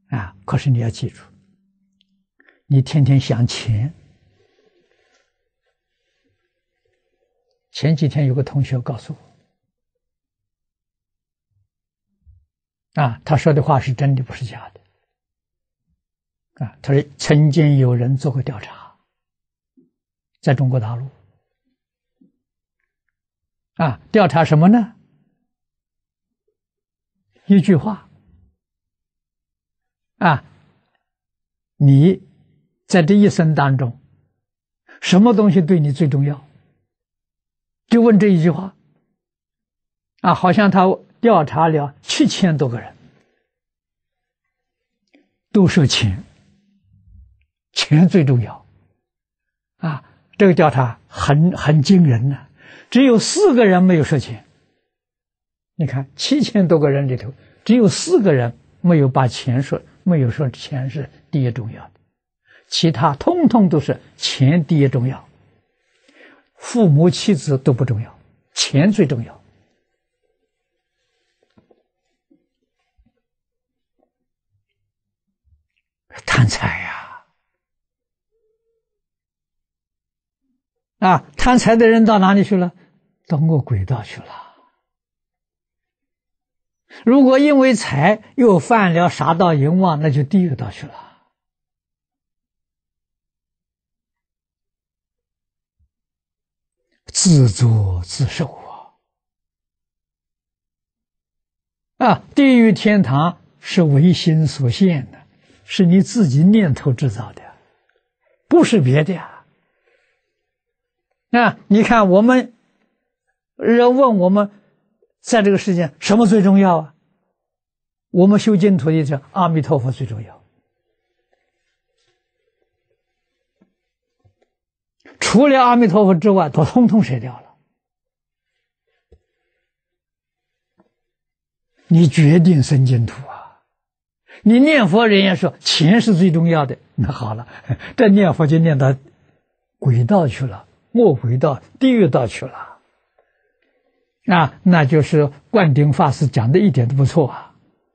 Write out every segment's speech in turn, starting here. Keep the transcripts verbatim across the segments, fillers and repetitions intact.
啊！可是你要记住，你天天想钱。前几天有个同学告诉我，啊，他说的话是真的，不是假的。啊，他说曾经有人做过调查，在中国大陆，啊，调查什么呢？一句话，啊，你在这一生当中，什么东西对你最重要？就问这一句话，啊，好像他调查了七千多个人，都说钱，钱最重要，啊，这个调查很很惊人呢、啊，只有四个人没有说钱。你看七千多个人里头，只有四个人没有把钱说，没有说钱是第一重要的，其他通通都是钱第一重要。父母妻子都不重要，钱最重要。贪财呀！啊，贪财的人到哪里去了？到恶鬼道去了。如果因为财又犯了杀盗淫妄，那就地狱道去了。自作自受啊！啊，地狱天堂是唯心所现的，是你自己念头制造的，不是别的呀。啊，你看我们人问我们，在这个世界什么最重要啊？我们修净土的是阿弥陀佛最重要，除了阿弥陀佛之外，都通通舍掉了。你决定生净土啊！你念佛人家说钱是最重要的，那好了，这念佛就念到鬼道去了，恶鬼道、地狱道去了。啊，那就是灌顶法师讲的一点都不错啊！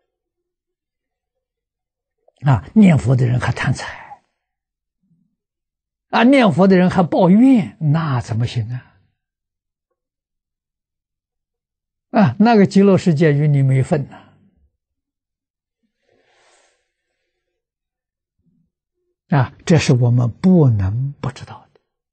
啊，念佛的人还贪财，啊，念佛的人还抱怨，那怎么行啊？啊，那个极乐世界与你没份呐！啊，这是我们不能不知道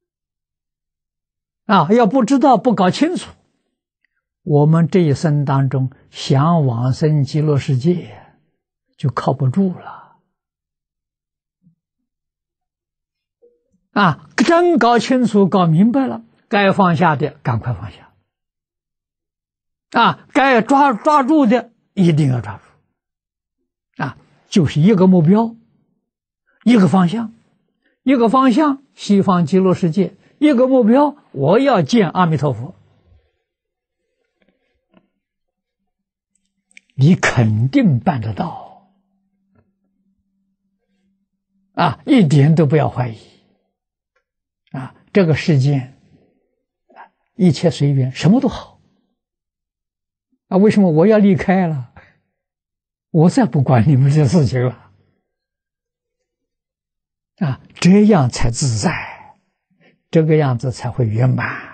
的。啊，要不知道不搞清楚，我们这一生当中想往生极乐世界就靠不住了。啊，真搞清楚、搞明白了，该放下的赶快放下。啊，该抓抓住的一定要抓住。啊，就是一个目标，一个方向，一个方向西方极乐世界，一个目标我要见阿弥陀佛。你肯定办得到。啊，一点都不要怀疑。啊，这个世界一切随缘，什么都好。啊，为什么我要离开了？我再不管你们这事情了。啊，这样才自在，这个样子才会圆满。